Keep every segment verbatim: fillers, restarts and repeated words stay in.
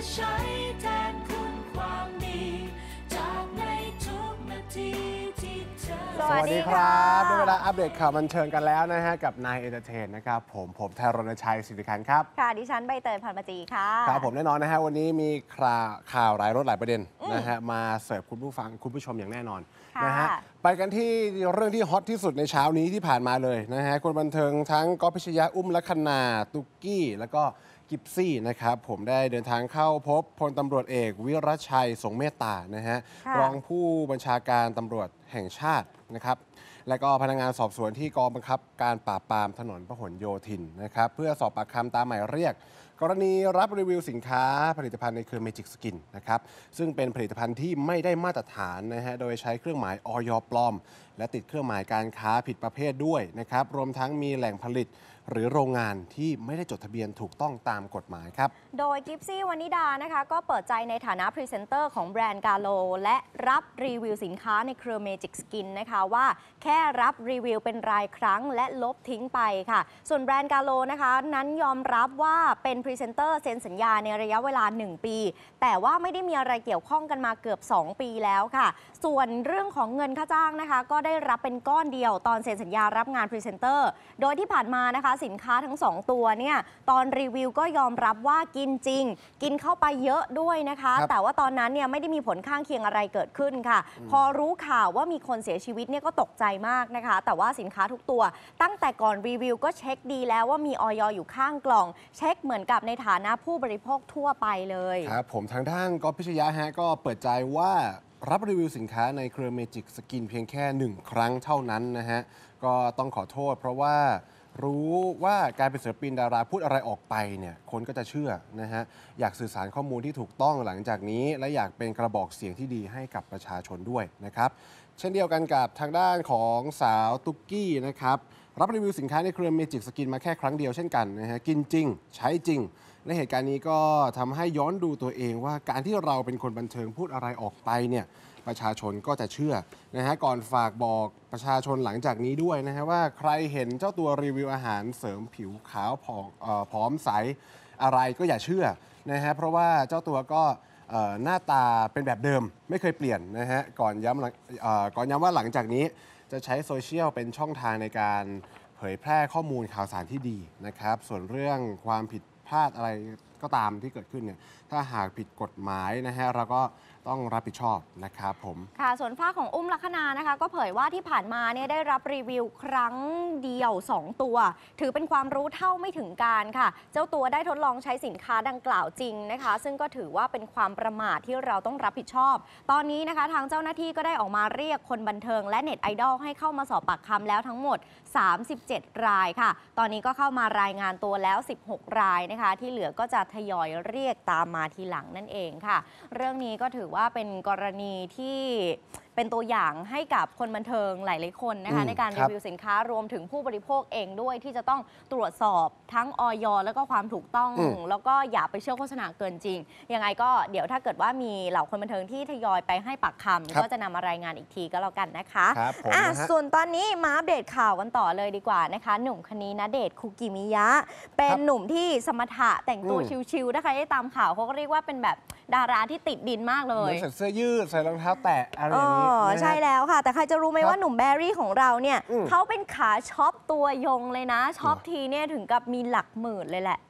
ใช้แทนคุณความดีจากในทุกนาทีที่เธอสวัสดีครับได้เวลาอัปเดตข่าวบันเทิงกันแล้วนะฮะกับนายเอนเตอร์เทนนะครับผมผมแทนรณชัยศิริคันครับค่ะดิฉันใบเตยพันธุ์ปจีค่ะครับผมแน่นอนนะฮะวันนี้มีข่าวข่าวหลายรถหลายประเด็นนะฮะมาเสิร์ฟคุณผู้ฟังคุณผู้ชมอย่างแน่นอนนะฮะไปกันที่เรื่องที่ฮอตที่สุดในเช้านี้ที่ผ่านมาเลยนะฮะคนบันเทิงทั้งก๊อฟพิชยะอุ้มลัคนาตุกกี้แล้วก็กิฟซี่นะครับผมได้เดินทางเข้าพบพลตำรวจเอกวิรชัยสงเมตตานะฮะรองผู้บัญชาการตำรวจแห่งชาตินะครับและก็พนักงานสอบสวนที่กองบังคับการปราบปรามถนนพหลโยธินนะครับเพื่อสอบปากคำตามหมายเรียกกรณีรับรีวิวสินค้าผลิตภัณฑ์ในเครือ Magic Skin นะครับซึ่งเป็นผลิตภัณฑ์ที่ไม่ได้มาตรฐานนะฮะโดยใช้เครื่องหมายอย.ปลอมและติดเครื่องหมายการค้าผิดประเภทด้วยนะครับรวมทั้งมีแหล่งผลิตหรือโรงงานที่ไม่ได้จดทะเบียนถูกต้องตามกฎหมายครับโดยกิฟซี่วนิดานะคะก็เปิดใจในฐานะพรีเซนเตอร์ของแบรนด์กาโลและรับรีวิวสินค้าในเครือ Magic Skin นะคะว่าแค่รับรีวิวเป็นรายครั้งและลบทิ้งไปค่ะส่วนแบรนด์กาโลนะคะนั้นยอมรับว่าเป็นพรีเซนเตอร์เซ็นสัญญาในระยะเวลาหนึ่งปีแต่ว่าไม่ได้มีอะไรเกี่ยวข้องกันมาเกือบสองปีแล้วค่ะส่วนเรื่องของเงินค่าจ้างนะคะก็ได้รับเป็นก้อนเดียวตอนเซ็นสัญญารับงานพรีเซนเตอร์โดยที่ผ่านมานะคะสินค้าทั้งสองตัวเนี่ยตอนรีวิวก็ยอมรับว่ากินจริงกินเข้าไปเยอะด้วยนะคะแต่ว่าตอนนั้นเนี่ยไม่ได้มีผลข้างเคียงอะไรเกิดขึ้นค่ะพอรู้ข่าวว่ามีคนเสียชีวิตเนี่ยก็ตกใจมากนะคะแต่ว่าสินค้าทุกตัวตั้งแต่ก่อนรีวิวก็เช็คดีแล้วว่ามีอย.อยู่ข้างกล่องเช็คเหมือนกับในฐานะผู้บริโภคทั่วไปเลยครับผมทางด้านก๊อฟพิชยะฮะก็เปิดใจว่ารับรีวิวสินค้าในเครือ Magic Skin เพียงแค่หนึ่งครั้งเท่านั้นนะฮะก็ต้องขอโทษเพราะว่ารู้ว่าการเป็นศิลปินดาราพูดอะไรออกไปเนี่ยคนก็จะเชื่อนะฮะอยากสื่อสารข้อมูลที่ถูกต้องหลังจากนี้และอยากเป็นกระบอกเสียงที่ดีให้กับประชาชนด้วยนะครับเช่นเดียวกันกับทางด้านของสาวตุ๊กกี้นะครับรับรีวิวสินค้าในเครือ Magic Skin มาแค่ครั้งเดียวเช่นกันนะฮะกินจริงใช้จริงและเหตุการณ์นี้ก็ทำให้ย้อนดูตัวเองว่าการที่เราเป็นคนบันเทิงพูดอะไรออกไปเนี่ยประชาชนก็จะเชื่อนะฮะก่อนฝากบอกประชาชนหลังจากนี้ด้วยนะฮะว่าใครเห็นเจ้าตัวรีวิวอาหารเสริมผิวขาวผอมเอ่อผอมใสอะไรก็อย่าเชื่อนะฮะเพราะว่าเจ้าตัวก็หน้าตาเป็นแบบเดิมไม่เคยเปลี่ยนนะฮะก่อนย้ำก่อนย้ำว่าหลังจากนี้จะใช้โซเชียลเป็นช่องทางในการเผยแพร่ข้อมูลข่าวสารที่ดีนะครับส่วนเรื่องความผิดพลาดอะไรก็ตามที่เกิดขึ้นเนี่ยถ้าหากผิดกฎหมายนะฮะเราก็ต้องรับผิดชอบนะครับผมค่ะส่วนฝ้าของอุ้มลัคนานะคะก็เผยว่าที่ผ่านมาเนี่ยได้รับรีวิวครั้งเดียวสองตัวถือเป็นความรู้เท่าไม่ถึงการค่ะเจ้าตัวได้ทดลองใช้สินค้าดังกล่าวจริงนะคะซึ่งก็ถือว่าเป็นความประมาทที่เราต้องรับผิดชอบตอนนี้นะคะทางเจ้าหน้าที่ก็ได้ออกมาเรียกคนบันเทิงและเน็ตไอดอลให้เข้ามาสอบปากคำแล้วทั้งหมดสามสิบเจ็ดรายค่ะตอนนี้ก็เข้ามารายงานตัวแล้วสิบหกรายนะคะที่เหลือก็จะทยอยเรียกตามมาทีหลังนั่นเองค่ะเรื่องนี้ก็ถือว่าเป็นกรณีที่เป็นตัวอย่างให้กับคนบันเทิงหลายๆคนนะคะในการรีวิวสินค้ารวมถึงผู้บริโภคเองด้วยที่จะต้องตรวจสอบทั้งอย.แล้วก็ความถูกต้องแล้วก็อย่าไปเชื่อโฆษณาเกินจริงยังไงก็เดี๋ยวถ้าเกิดว่ามีเหล่าคนบันเทิงที่ทยอยไปให้ปากคำก็จะนำมารายงานอีกทีก็แล้วกันนะคะอ่ะส่วนตอนนี้มาอัปเดตข่าวกันต่อเลยดีกว่านะคะหนุ่มคนนี้ณเดชน์คุกิมิยะเป็นหนุ่มที่สมถะแต่งตัวชิลๆถ้าใครได้ตามข่าวเขาก็เรียกว่าเป็นแบบดาราที่ติดดินมากเลยใส่เสื้อยืดใส่รองเท้าแตะอะไรอย่างนี้ใช่แล้วค่ะแต่ใครจะรู้ไหมว่าหนุ่มแบรี่ของเราเนี่ยเขาเป็นขาช็อปตัวยงเลยนะช็อปทีเนี่ยถึงกับมีหลักหมื่นเลยแหละ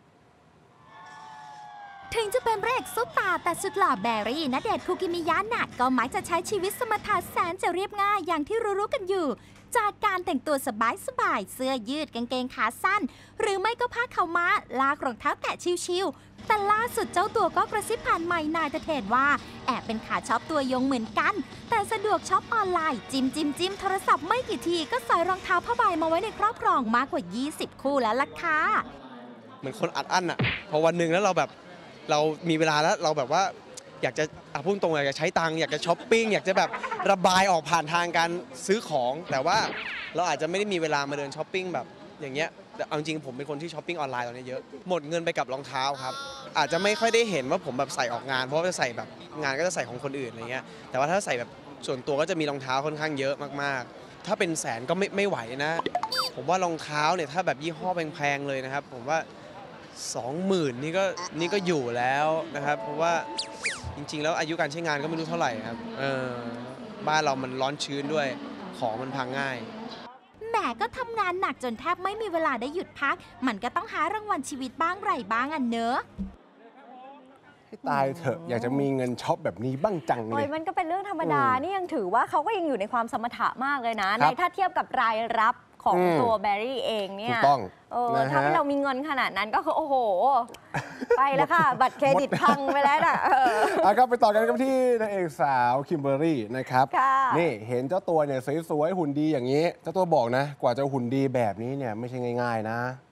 ถึงจะเป็นพระเอกซุปตาแต่สุดหล่อแบรี่ณเดชน์คุกิมิยะน่ะก็มักจะใช้ชีวิตสมถะแสนจะเรียบง่ายอย่างที่รู้ๆกันอยู่จากการแต่งตัวสบายๆเสื้อยืดกางเกงขาสั้นหรือไม่ก็ผ้าขาวม้าลากรองเท้าแตะชิวๆแต่ล่าสุดเจ้าตัวก็กระซิบผ่านไมค์นายเทศว่าแอบเป็นขาช็อปตัวยงเหมือนกันแต่สะดวกช็อปออนไลน์จิ้มจิ้มจิ้มโทรศัพท์ไม่กี่ทีก็ใส่รองเท้าผ้าใบมาไว้ในครอบครองมากกว่ายี่สิบคู่แล้วล่ะค่ะเหมือนคนอัดอั้นอะพอวันหนึ่งแล้วเราแบบเรามีเวลาแล้วเราแบบว่าอยากจะพูดตรงอยากจะใช้ตังค์อยากจะช้อปปิ้งอยากจะแบบระบายออกผ่านทางการซื้อของแต่ว่าเราอาจจะไม่ได้มีเวลามาเดินช้อปปิ้งแบบอย่างเงี้ยแต่เอาจริงผมเป็นคนที่ช้อปปิ้งออนไลน์ตอนนี้เยอะหมดเงินไปกับรองเท้าครับอาจจะไม่ค่อยได้เห็นว่าผมแบบใส่ออกงานเพราะว่าจะใส่แบบงานก็จะใส่ของคนอื่นอะไรเงี้ยแต่ว่าถ้าใส่แบบส่วนตัวก็จะมีรองเท้าค่อนข้างเยอะมากๆถ้าเป็นแสนก็ไม่ไม่ไหวนะผมว่ารองเท้าเนี่ยถ้าแบบยี่ห้อแพงๆเลยนะครับผมว่าสองหมื่นนี่ก็นี่ก็อยู่แล้วนะครับเพราะว่าจริงๆแล้วอายุการใช้งานก็ไม่รู้เท่าไหร่ครับเออบ้านเรามันร้อนชื้นด้วยของมันพังง่ายแหมก็ทำงานหนักจนแทบไม่มีเวลาได้หยุดพักมันก็ต้องหารางวัลชีวิตบ้างไรบ้างอ่ะเนอะให้ตายเถอะอยากจะมีเงินช็อปแบบนี้บ้างจังเลโอ้ยยมันก็เป็นเรื่องธรรมดา นี่ยังถือว่าเขาก็ยังอยู่ในความสมถะมากเลยนะ ในถ้าเทียบกับรายรับของอืมตัวแบร์รี่เองเนี่ถูยกต้องเออนะฮะถ้าเรามีเงินขนาดนั้นก็คือโอ้โห ไปแล้วค่ะ บัตรเครดิตพังไปแล้วน่ะเออเอาครับไปต่อกันกับที่นางเอกสาวคิมเบอร์รี่นะครับค่ะนี่เห็นเจ้าตัวเนี่ยสวยๆหุ่นดีอย่างนี้ เจ้าตัวบอกนะ กว่าจะหุ่นดีแบบนี้เนี่ยไม่ใช่ง่ายๆนะ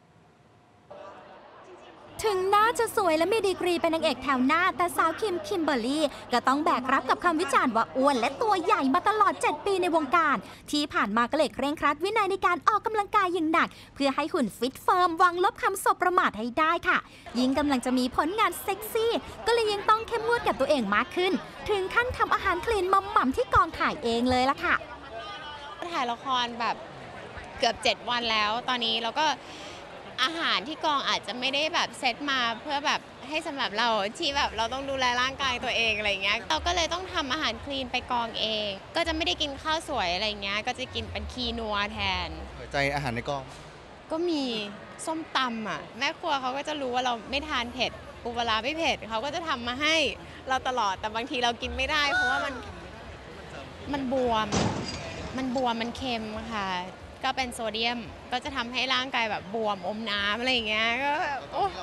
ถึงหน้าจะสวยและมีดีกรีเป็นนางเอกแถวหน้าแต่สาวคิมคิมเบอร์รี่ก็ต้องแบกรับกับคำวิจารณ์ว่าอ้วนและตัวใหญ่มาตลอดเจ็ดปีในวงการ ที่ผ่านมาก็เลยเคร่งครัดวินัยในการออกกำลังกายอย่างหนัก เพื่อให้หุ่นฟิตเฟิร์มวางลบคำสบประมาทให้ได้ค่ะ ยิ่งกำลังจะมีผลงานเซ็กซี่ก็เลยยังต้องเข้มงวดกับตัวเองมากขึ้น ถึงขั้นทำอาหารคลีนมัมหม่ำที่กองถ่ายเองเลยล่ะค่ะถ่ายละครแบบเกือบเจ็ดวันแล้วตอนนี้เราก็อาหารที่กองอาจจะไม่ได้แบบเซตมาเพื่อแบบให้สำหรับเราที่แบบเราต้องดูแลร่างกายตัวเองอะไรเงี้ยเราก็เลยต้องทำอาหารคลีนไปกองเองก็จะไม่ได้กินข้าวสวยอะไรเงี้ยก็จะกินเป็นคีนัวแทนหัวใจอาหารในกองก็มีส้มตำอ่ะแม่ครัวเขาก็จะรู้ว่าเราไม่ทานเผ็ดปูปลาร้าไม่เผ็ดเขาก็จะทำมาให้เราตลอดแต่บางทีเรากินไม่ได้เพราะว่ามันมันบวมมันบวมมันเค็มค่ะก็เป็นโซเดียมก็จะทำให้ร่างกายแบบบวมอมน้ำอะไรอย่างเงี้ยก็โอ้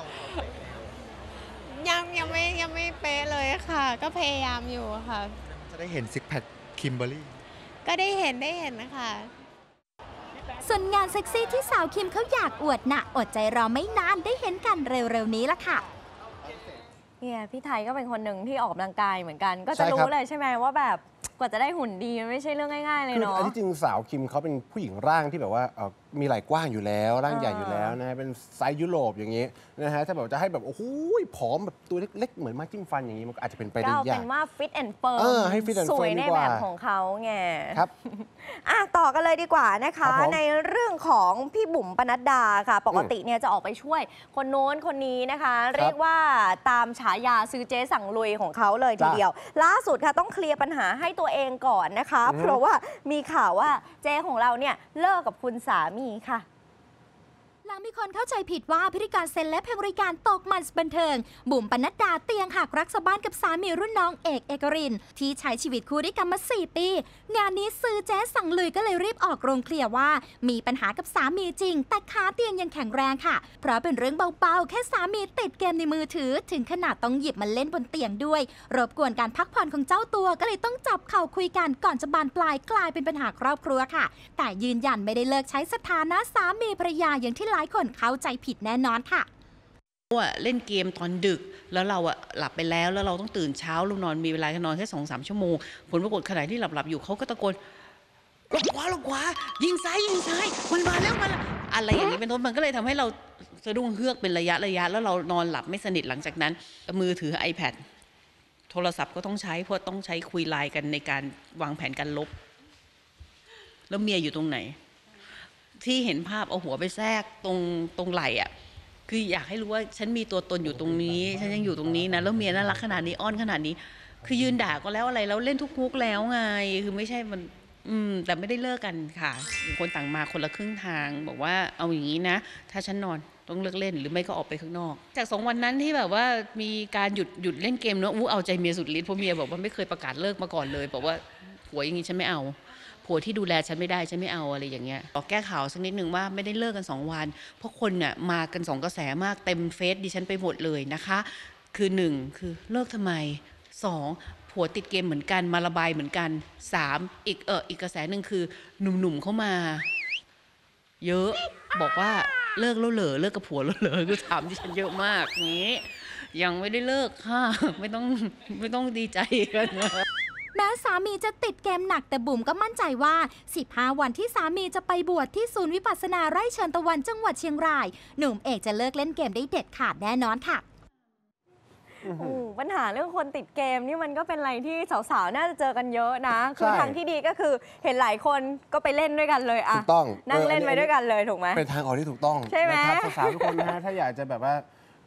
ยังยังไม่ยังไม่เป๊ะเลยค่ะก็พยายามอยู่ค่ะจะได้เห็นซิกแพคคิมเบอร์รี่ก็ได้เห็นได้เห็นนะคะส่วนงานเซ็กซี่ที่สาวคิมเขาอยากอวดน่ะอดใจรอไม่นานได้เห็นกันเร็วๆนี้ละค่ะเนี่ยพี่ไทยก็เป็นคนหนึ่งที่ออกกำลังกายเหมือนกันก็จะรู้เลยใช่ไหมว่าแบบกว่าจะได้หุ่นดีมันไม่ใช่เรื่องง่ายๆเลยเนาะคืออันที่จริงสาวคิมเขาเป็นผู้หญิงร่างที่แบบว่าเอ่อมีไหล่กว้างอยู่แล้วร่างใหญ่อยู่แล้วนะฮะเป็นไซส์ยุโรปอย่างนี้นะฮะถ้าแบบจะให้แบบโอ้โหผอมแบบตัวเล็กๆเหมือนมาจิ้มฟันอย่างนี้มันก็อาจจะเป็นไปได้ยากก็เป็นว่าฟิตแอนด์เฟิร์มให้ฟิตแอนด์สเฟิวร์มยในแบบของเขาไงครับอ่ะต่อกันเลยดีกว่านะคะในเรื่องของพี่บุ๋มปนัดดาค่ะปกติเนี่ยจะออกไปช่วยคนโน้นคนนี้นะคะเรียกว่าตามฉายาซื้อเจ๊สั่งลุยของเขาเลยทีเดียวล่าสุดค่ะต้องเคลียร์ปัญหาให้ตัวเองก่อนนะคะเพราะว่ามีข่าวว่าเจ๊ของเราเนี่ยเลิกกับคุณสามีค่ะหลังมีคนเข้าใจผิดว่าพิธีการเซ็นและเพลงบริการตกมันบันเทิงบุ๋มปนัดดาเตียงหักรักสะบ้านกับสามีรุ่นน้องเอกเอกรินที่ใช้ชีวิตคู่ด้วยกันมาสี่ปีงานนี้ซื้อเจ๊สั่งลุยก็เลยรีบออกโรงเคลียร์ว่ามีปัญหากับสามีจริงแต่ขาเตียงยังแข็งแรงค่ะเพราะเป็นเรื่องเบาๆแค่สามีติดเกมในมือถือถึงขนาดต้องหยิบมาเล่นบนเตียงด้วยรบกวนการพักผ่อนของเจ้าตัวก็เลยต้องจับเข่าคุยกันก่อนจะบานปลายกลายเป็นปัญหาครอบครัวค่ะแต่ยืนยันไม่ได้เลิกใช้สถานะสามีภรรยาอย่างที่หลายคนเข้าใจผิดแน่นอนค่ะเล่นเกมตอนดึกแล้วเราอะหลับไปแล้วแล้วเราต้องตื่นเช้าเรานอนมีเวลาแค่นอนแค่สองสามชั่วโมงผลปรากฏขณะที่หลับหลับอยู่เขาก็ตะโกนหลบขวาหลบขวายิงซ้ายยิงซ้ายมันมาแล้วมันอะไรอย่างนี้เป็นต้นมันก็เลยทำให้เราสะดุ้งเฮือกเป็นระยะระยะแล้วเรานอนหลับไม่สนิทหลังจากนั้นมือถือ iPad โทรศัพท์ก็ต้องใช้เพราะต้องใช้คุยไลน์กันในการวางแผนการลบแล้วเมียอยู่ตรงไหนที่เห็นภาพเอาหัวไปแทรกตรงตรงไหล่อ่ะคืออยากให้รู้ว่าฉันมีตัวตนอยู่ตรงนี้ฉันยังอยู่ตรงนี้นะแล้วเมียน่ารักขนาดนี้อ้อนขนาดนี้คือยืนด่าก็แล้วอะไรแล้วเล่นทุกมุกแล้วไงคือไม่ใช่มันอืมแต่ไม่ได้เลิกกันค่ะคนต่างมาคนละครึ่งทางบอกว่าเอาอย่างนี้นะถ้าฉันนอนต้องเลิกเล่นหรือไม่ก็ออกไปข้างนอกจากสองวันนั้นที่แบบว่ามีการหยุดหยุดเล่นเกมเนอะอู้เอาใจเมียสุดฤทธิ์เพราะเมียบอกว่าไม่เคยประกาศเลิกมาก่อนเลยบอกว่าผัวอย่างนี้ฉันไม่เอาผัวที่ดูแลฉันไม่ได้ฉันไม่เอาอะไรอย่างเงี้ยขอแก้ข่าวสักนิดนึงว่าไม่ได้เลิกกันสองวันเพราะคนเนี่ยมากันสองกระแสมากเต็มเฟซดิฉันไปหมดเลยนะคะคือหนึ่งคือเลิกทำไมสองผัวติดเกมเหมือนกันมาระบายเหมือนกันสามอีกเอออีกกระแสหนึ่งคือหนุ่มๆเข้ามาเยอะบอกว่าเลิกแล้วเหรอเลิกกับผัวแล้วเหรอคือถามดิฉันเยอะมากงี้ยังไม่ได้เลิกค่ะไม่ต้องไม่ต้องดีใจกันนะแม้สามีจะติดเกมหนักแต่บุ๋มก็มั่นใจว่าสิบห้าวันที่สามีจะไปบวชที่ศูนย์วิปัสสนาไร่เชิญตะวันจังหวัดเชียงรายหนุ่มเอกจะเลิกเล่นเกมได้เด็ดขาดแน่นอนค่ะปัญหาเรื่องคนติดเกมนี่มันก็เป็นอะไรที่สาวๆน่าจะเจอกันเยอะนะคือทางที่ดีก็คือเห็นหลายคนก็ไปเล่นด้วยกันเลยอะถูกต้องนั่งเล่นไปด้วยกันเลยถูกไหมเป็นทางออกที่ถูกต้องใช่ไหมนะครับสาวๆทุกคนนะฮะถ้าอยากจะแบบว่า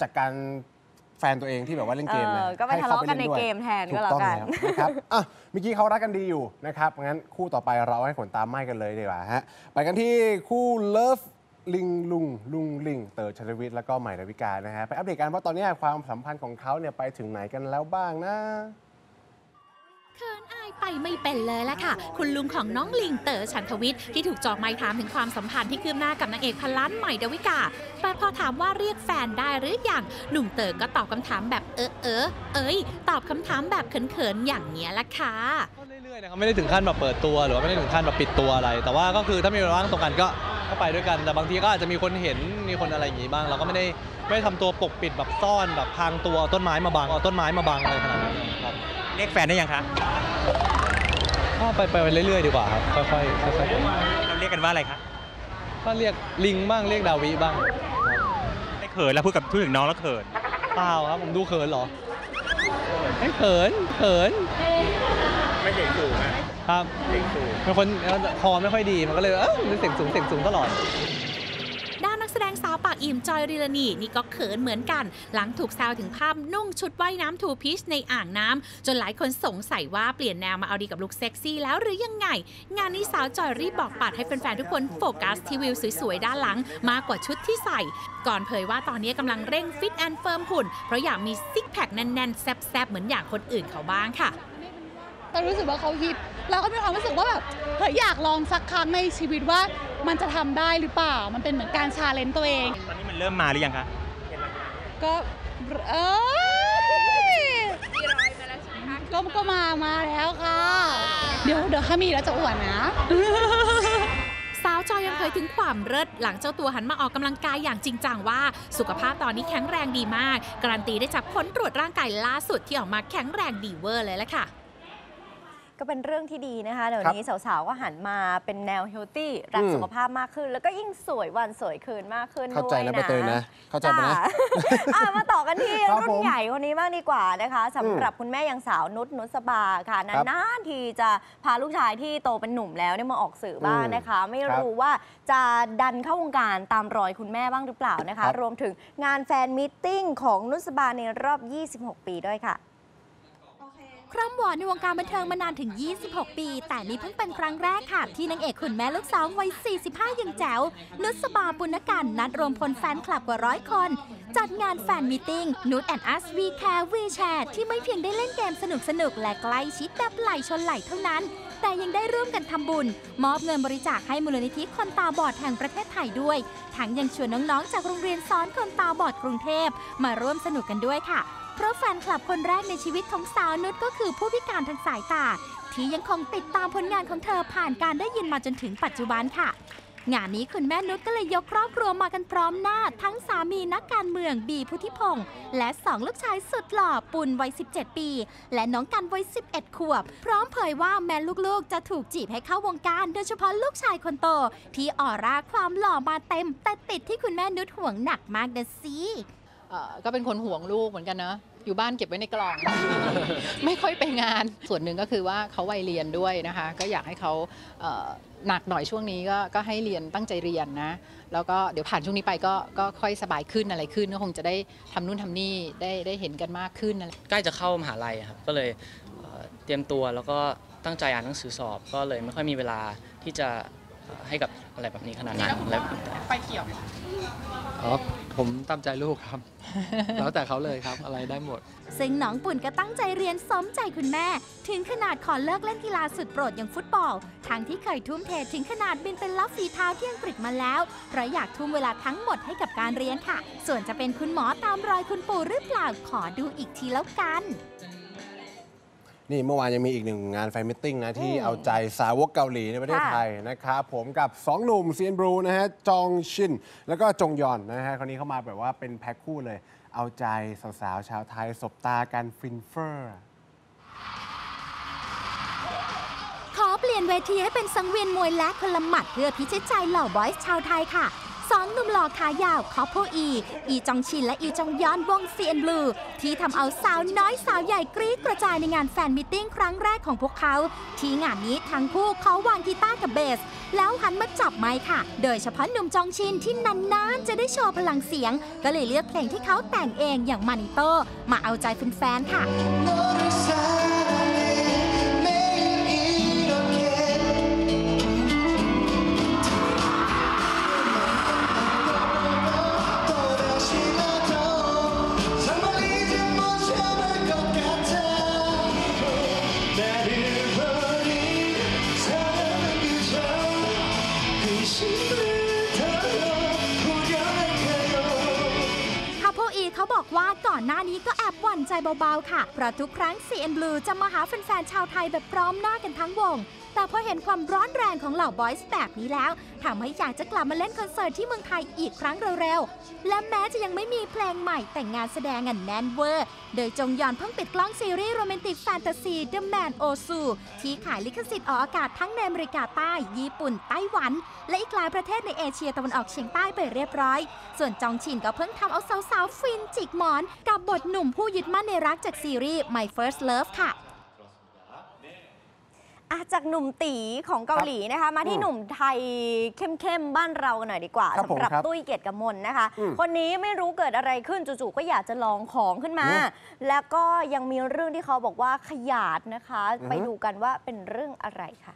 จากการแฟนตัวเองที่แบบว่าเล่นเกมนะเออก็ไปทะเลาะกันในเกมแทนก็แล้วกันถูต้องนะครับอ่ะเมื่อกี้เขารักกันดีอยู่นะครับงั้นคู่ต่อไปเราให้ขนตามไหม้กันเลยดีกว่าฮะไปกันที่คู่เลิฟลิงลุงลุงลิงเต๋อ ชันทวิทย์แล้วก็ใหม่ดาวิกานะฮะไปอัปเดตกันว่าตอนนี้ความสัมพันธ์ของเขาเนี่ยไปถึงไหนกันแล้วบ้างนะเขินอายไปไม่เป็นเลยละค่ะ คุณลุงของน้องลิงเต๋อ ชันทวิทย์ที่ถูกจ่อไมค์ถามถึงความสัมพันธ์ที่คืบหน้ากับนางเอกพันล้านใหม่ดาวิกาแต่พอถามว่าเรียกแฟนได้หรือยังหนุ่มเต๋อก็ตอบคำถามแบบเออเออเอ้ยตอบคำถามแบบเขินๆอย่างเนี้ยละค่ะเรื่อยๆนะครับไม่ได้ถึงขั้นแบบเปิดตัวหรือว่าไม่ได้ถึงขั้นแบบปิดตัวอะไรแต่ว่าก็คือถ้ามีเวลาว่างตรงกันก็ก็ไปด้วยกันแต่บางทีก็อาจจะมีคนเห็นมีคนอะไรอย่างงี้บ้างเราก็ไม่ได้ไม่ได้ทำตัวปกปิดแบบซ่อนแบบพางตัวต้นไม้มาบังเอาต้นไม้มาบังอะไรขนาดนั้นครับเรียกแฟนได้ยังคะก็ไปไปเรื่อยๆดีกว่าครับค่อยๆค่อยๆเราเรียกกันว่าอะไรคะก็เรียกลิงบ้างเรียกดาวิบ้างไม่เขินแล้วพูดกับพูดถึงน้องแล้วเขินเปล่าครับผมดูเขินเหรอไม่เขินเขินไม่เสียงสูงนะครับเสียงสูงเป็นคนคอไม่ค่อยดีมันก็เลยเออเสียงสูงเสียงสูงตลอดด้านนักแสดงสาวปากอิ่มจอยริลานีนี่ก็เขินเหมือนกันหลังถูกแซวถึงภาพนุ่งชุดว่ายน้ำทูพีชในอ่างน้ำจนหลายคนสงสัยว่าเปลี่ยนแนวมาเอาดีกับลุคเซ็กซี่แล้วหรือยังไงงานนี้สาวจอยรีบบอกปัดให้แฟนๆทุกคนโฟกัสที่วิวสวยๆด้านหลังมากกว่าชุดที่ใส่ก่อนเผยว่าตอนนี้กำลังเร่งฟิตแอนด์เฟิร์มหุ่นเพราะอยากมีซิกแพคแน่นๆแซ่บๆเหมือนอย่างคนอื่นเขาบ้างค่ะแต่รู้สึกว่าเขาฮิตเราก็มีความรู้สึกว่าแบบเฮ้ยอยากลองสักครั้งในชีวิตว่ามันจะทำได้หรือเปล่ามันเป็นเหมือนการชาเลนจ์ตัวเองตอนนี้มันเริ่มมาหรือยังคะก็เออก็ก็มามาแล้วค่ะเดี๋ยวเดี๋ยวถ้ามีแล้วจะอวดนะสาวจอยยังเผยถึงความเลิศหลังเจ้าตัวหันมาออกกำลังกายอย่างจริงจังว่าสุขภาพตอนนี้แข็งแรงดีมากการันตีได้จากผลตรวจร่างกายล่าสุดที่ออกมาแข็งแรงดีเวอร์เลยแหละค่ะก็เป็นเรื่องที่ดีนะคะเดี๋ยวนี้สาวๆก็หันมาเป็นแนวเฮลตี้รักสุขภาพมากขึ้นแล้วก็ยิ่งสวยวันสวยคืนมากขึ้นด้วยนะเข้าใจนะใบเตยนะเข้าใจนะมาต่อกันที่รุ่นใหญ่คนนี้บ้างดีกว่านะคะสำหรับคุณแม่ยังสาวนุชนุชบาค่ะนานๆทีจะพาลูกชายที่โตเป็นหนุ่มแล้วเนี่ยมาออกสื่อบ้างนะคะไม่รู้ว่าจะดันเข้าวงการตามรอยคุณแม่บ้างหรือเปล่านะคะรวมถึงงานแฟนมีตติ้งของนุชบาในรอบยี่สิบหกปีด้วยค่ะคร่ำวอดในวงการบันเทิงมานานถึงยี่สิบหกปีแต่นี่เพิ่งเป็นครั้งแรกค่ะที่นางเอกคุณแม่ลูกสาววัยสี่สิบห้ายังแจ๋วนุชบาปุณกันนัดรวมพลแฟนคลับกว่าร้อยคนจัดงานแฟนมีตติ้งนุชแอนด์อัสวีแคร์วีแชร์ที่ไม่เพียงได้เล่นเกมสนุกสนุกและใกล้ชิดแบบไหลชนไหลเท่านั้นแต่ยังได้ร่วมกันทำบุญมอบเงินบริจาคให้มูลนิธิคนตาบอดแห่งประเทศไทยด้วยทั้งยังชวนน้องๆจากโรงเรียนสอนคนตาบอดกรุงเทพมาร่วมสนุกกันด้วยค่ะเพราะแฟนคลับคนแรกในชีวิตของสาวนุชก็คือผู้พิการทางสายตาที่ยังคงติดตามผลงานของเธอผ่านการได้ยินมาจนถึงปัจจุบันค่ะงานนี้คุณแม่นุชก็เลยยกครอบครัวมากันพร้อมหน้าทั้งสามีนักการเมืองบีพุทธิพงษ์และสองลูกชายสุดหล่อปุณวัยสิบเจ็ดปีและน้องกันวัยสิบเอ็ดขวบพร้อมเผยว่าแม้ลูกๆจะถูกจีบให้เข้าวงการโดยเฉพาะลูกชายคนโตที่ออร่าความหล่อมาเต็มแต่ติดที่คุณแม่นุชห่วงหนักมากนะสิก็เป็นคนห่วงลูกเหมือนกันนะอยู่บ้านเก็บไว้ในกล่อง ไม่ค่อยไปงานส่วนหนึ่งก็คือว่าเขาวัยเรียนด้วยนะคะก็อยากให้เขาหนักหน่อยช่วงนี้ก็ก็ให้เรียนตั้งใจเรียนนะแล้วก็เดี๋ยวผ่านช่วงนี้ไปก็ก็ค่อยสบายขึ้นอะไรขึ้นก็คงจะได้ทำนู่นทำนี่ได้ได้เห็นกันมากขึ้นอะไรใกล้จะเข้ามหาลัยครับก็เลยเตรียมตัวแล้วก็ตั้งใจอ่านหนังสือสอบก็เลยไม่ค่อยมีเวลาที่จะให้กับอะไรแบบนี้ขนาดนั้นแล้วไปเขียวอ๋อผมตามใจลูกครับ แล้วแต่เขาเลยครับอะไรได้หมดซึ่งน้องปุ่นก็ตั้งใจเรียนสมใจคุณแม่ถึงขนาดขอเลิกเล่นกีฬาสุดโปรดอย่างฟุตบอลทั้งที่เคยทุ่มเทถึงขนาดบินเป็นลับฝีเท้าที่อังกฤษมาแล้วเพราะอยากทุ่มเวลาทั้งหมดให้กับการเรียนค่ะส่วนจะเป็นคุณหมอตามรอยคุณปู่หรือเปล่าขอดูอีกทีแล้วกันนี่เมื่อวานยังมีอีกหนึ่งงานแฟนมิตติ้งนะที่เอาใจสาวกเกาหลีในประเทศไทยนะครับผมกับสองหนุ่มเซียนบรูนะฮะจองชินแล้วก็จงยอนนะฮะคนนี้เข้ามาแบบว่าเป็นแพ็คคู่เลยเอาใจสาวๆชาวไทยสบตากันฟินเฟอร์ขอเปลี่ยนเวทีให้เป็นสังเวียนมวยและคนละหมัดเพื่อพิชิตใจเหล่าบอยส์ชาวไทยค่ะสองหนุ่มหล่อขายาวคอปเปิลอีอีจองชินและอีจองยอนวง ซี เอ็น Blue ที่ทำเอาสาวน้อยสาวใหญ่กรี๊ดกระจายในงานแฟนมิทติ้งครั้งแรกของพวกเขาที่งานนี้ทั้งคู่เขาวางกีตาร์กับเบสแล้วหันมาจับไมค์ค่ะโดยเฉพาะหนุ่มจองชินที่นานๆจะได้โชว์พลังเสียงก็เลยเลือกเพลงที่เขาแต่งเองอย่างมานิโตมาเอาใจแฟนๆค่ะเขาบอกว่าก่อนหน้านี้ก็แอบหวั่นใจเบาๆค่ะเพราะทุกครั้ง ซี เอ็น Blue จะมาหาแฟนๆชาวไทยแบบพร้อมหน้ากันทั้งวงแต่พอเห็นความร้อนแรงของเหล่าบอยส์แบบนี้แล้วทำให้อยากจะกลับมาเล่นคอนเสิร์ตที่เมืองไทยอีกครั้งเร็วๆและแม้จะยังไม่มีเพลงใหม่แต่งานแสดงอันแน่นเวอร์โดยจงยอนเพิ่งปิดกล้องซีรีส์โรแมนติกแฟนตาซี The Man Ozu ที่ขายลิขสิทธิ์ออกอากาศทั้งในอเมริกาใต้ญี่ปุ่นไต้หวันและอีกหลายประเทศในเอเชียตะวันออกเฉียงใต้ไปเรียบร้อยส่วนจองชินก็เพิ่งทำเอาสาวๆฟินจิกหมอนกับบทหนุ่มผู้ยึดมั่นในรักจากซีรีส์ My First Love ค่ะจากหนุ่มตีของเกาหลีนะคะมาที่หนุ่มไทยเข้มๆบ้านเรากันหน่อยดีกว่าสำหรับตุ้ยเกียรติกมลนะคะคนนี้ไม่รู้เกิดอะไรขึ้นจู่ๆก็อยากจะลองของขึ้นมาแล้วก็ยังมีเรื่องที่เขาบอกว่าขยาดนะคะไปดูกันว่าเป็นเรื่องอะไรค่ะ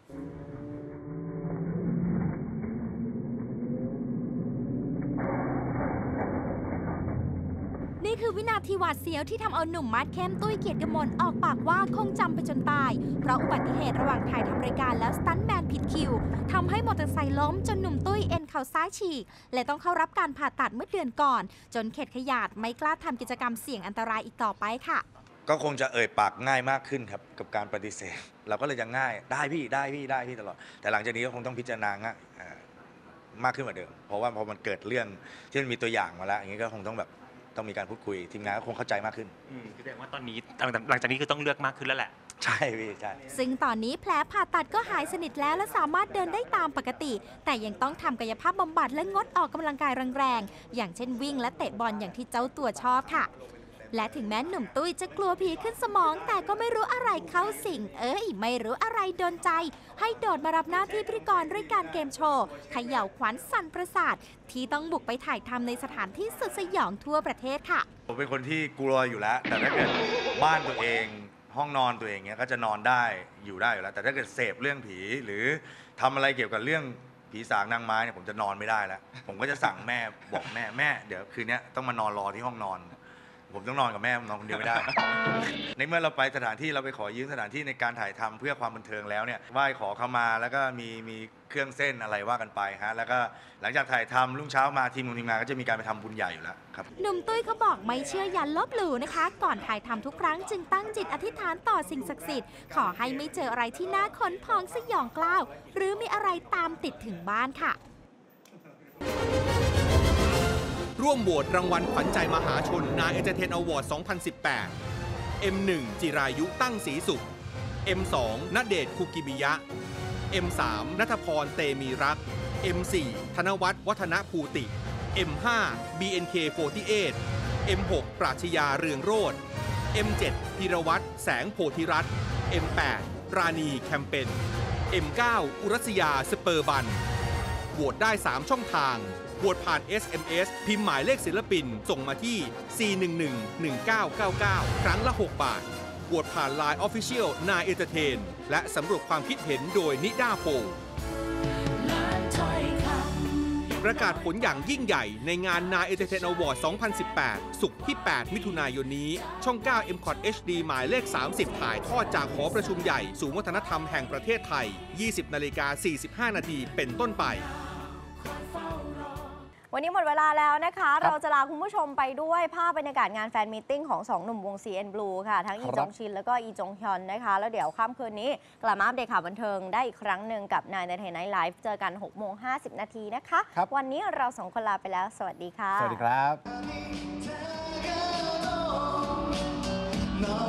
นี่คือวินาทีหวาดเสียวที่ทำเอาหนุ่มมาดเข้มตุ้ยเกียรติกมลออกปากว่าคงจำไปจนตายเพราะอุบัติเหตุระหว่างถ่ายทำรายการแล้วสตันท์แมนผิดคิวทำให้มอเตอร์ไซค์ล้มจนหนุ่มตุ้ยเอ็นเข่าซ้ายฉีกและต้องเข้ารับการผ่าตัดเมื่อเดือนก่อนจนเข็ดขยาดไม่กล้าทำกิจกรรมเสี่ยงอันตรายอีกต่อไปค่ะก็คงจะเอ่ยปากง่ายมากขึ้นครับกับการปฏิเสธเราก็เลยจะง่ายได้พี่ได้พี่ได้พี่ตลอดแต่หลังจากนี้ก็คงต้องพิจารณาง่ายมากขึ้นกว่าเดิมเพราะว่าพอมันเกิดเรื่องที่มันมีตัวอย่างมาแล้วอย่างนี้ก็คงต้องแบบต้องมีการพูดคุยทีมงานก็คงเข้าใจมากขึ้นอืมแสดงว่าตอนนี้หลังจากนี้คือต้องเลือกมากขึ้นแล้วแหละใช่พี่ใช่ซึ่งตอนนี้แผลผ่าตัดก็หายสนิทแล้วและสามารถเดินได้ตามปกติแต่ยังต้องทำกายภาพบำบัดและงดออกกำลังกายแรงๆอย่างเช่นวิ่งและเตะบอลอย่างที่เจ้าตัวชอบค่ะและถึงแม้หนุ่มตุ้ยจะกลัวผีขึ้นสมองแต่ก็ไม่รู้อะไรเข้าสิงเอ้ยไม่รู้อะไรโดนใจให้โดดมารับหน้าที่พิธีกรรายการเกมโชว์เขย่าขวัญสั่นประสาทที่ต้องบุกไปถ่ายทำในสถานที่สุดสยองทั่วประเทศค่ะผมเป็นคนที่กลัวอยู่แล้วแต่ถ้าเกิดบ้านตัวเองห้องนอนตัวเองเนี้ยก็จะนอนได้อยู่ได้อยู่แล้วแต่ถ้าเกิดเสพเรื่องผีหรือทำอะไรเกี่ยวกับเรื่องผีสางนางไม้เนี่ยผมจะนอนไม่ได้แล้วผมก็จะสั่งแม่บอกแม่แม่เดี๋ยวคืนนี้ต้องมานอนรอที่ห้องนอนผมต้องนอนกับแม่นอนคนเดียวไม่ได้ ในเมื่อเราไปสถานที่เราไปขอยืมสถานที่ในการถ่ายทำเพื่อความบันเทิงแล้วเนี่ยไหว้ขอเข้ามาแล้วก็มีมีเครื่องเส้นอะไรว่ากันไปฮะแล้วก็หลังจากถ่ายทำรุ่งเช้ามาทีมงานทีมงานก็จะมีการไปทำบุญใหญ่อยู่แล้วครับหนุ่มตุ้ยเขาบอกไม่เชื่อยันลบหลู่นะคะก่อนถ่ายทำทุกครั้งจึงตั้งจิตอธิษฐานต่อสิ่งศักดิ์สิทธิ์ขอให้ไม่เจออะไรที่น่าขนพองสยองกล้าวหรือมีอะไรตามติดถึงบ้านค่ะร่วมโหวตรางวัลขวัญใจมหาชนนายเอนเตอร์เทนอวอร์ด สองพันสิบแปด เอ็ม หนึ่ง จิรายุตั้งศรีสุข เอ็ม สอง ณเดชน์คุกิมิยะ เอ็ม สาม ณัฐพรเตมีรัก เอ็ม สี่ ธนวัฒน์วัฒนภูติ เอ็ม ห้า บี เอ็น เค สี่สิบแปด เอ็ม หก ปราชญาเรืองโรจน์ เอ็ม เจ็ด ธีรวัตรแสงโพธิรัตน์ เอ็ม แปด ราณีแคมเปญ เอ็ม เก้า อุรัสยาสเปอร์บันโหวตได้สามช่องทางโหวตผ่าน เอส เอ็ม เอส พิมพ์หมายเลขศิลปินส่งมาที่ สี่ หนึ่ง หนึ่ง หนึ่ง เก้า เก้า เก้า ครั้งละ หก บาทโหวตผ่าน ไลน์ Official นาย Entertain และสำรวจความคิดเห็นโดยนิด้าโพลประกาศผลอย่างยิ่งใหญ่ในงานนาย Entertain Award สองพันสิบแปด ศุกร์ที่ แปด มิถุนายนนี้ช่อง เก้า เอ็ม คอท เอช ดี หมายเลข สามสิบ ถ่ายทอดจากหอประชุมใหญ่ศูนย์วัฒนธรรมแห่งประเทศไทย ยี่สิบนาฬิกาสี่สิบห้านาทีเป็นต้นไปวันนี้หมดเวลาแล้วนะคะเราจะลาคุณผู้ชมไปด้วยภาพบรรยากาศงานแฟนมีตติ้งของสองหนุ่มวง ซี เอ็น Blue ค่ะทั้งอีจงชินแล้วก็อีจงฮยอนนะคะแล้วเดี๋ยวค่ำคืนนี้กลับมาอัปเดตข่าวบันเทิงได้อีกครั้งหนึ่งกับนายในไทยไนท์ไลฟ์เจอกัน หกโมงห้าสิบนาทีนะคะวันนี้เราสองคนลาไปแล้วสวัสดีค่ะสวัสดีครับ